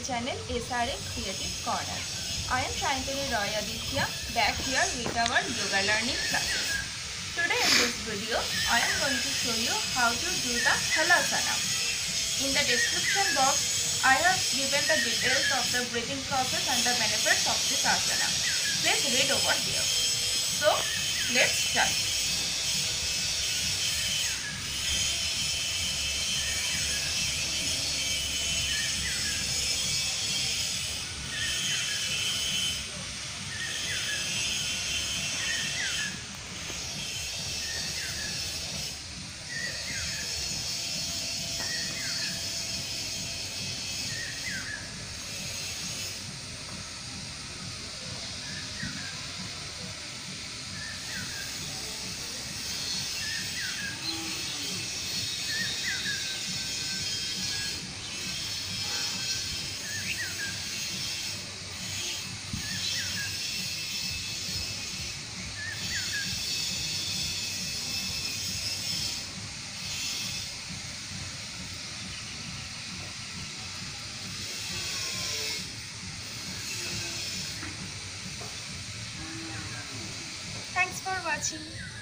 channel SRA Creative Corner. I am Shantanu Roy Aditya, back here with our yoga learning classes. Today in this video, I am going to show you how to do the Halasana. In the description box, I have given the details of the breathing process and the benefits of this asana. Please read over there. So, let's start. Thanks for watching.